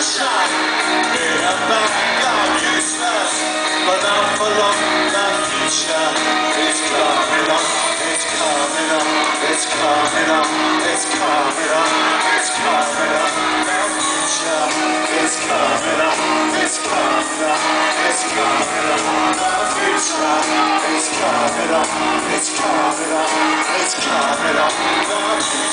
sunshine. In a bag I'm useless, but I'm full of the future. It's coming up, it's coming up, it's coming up, it's coming up, it's coming up. The future is coming up, it's coming up, it's coming up. The future is coming up, it's coming up, it's coming up. The future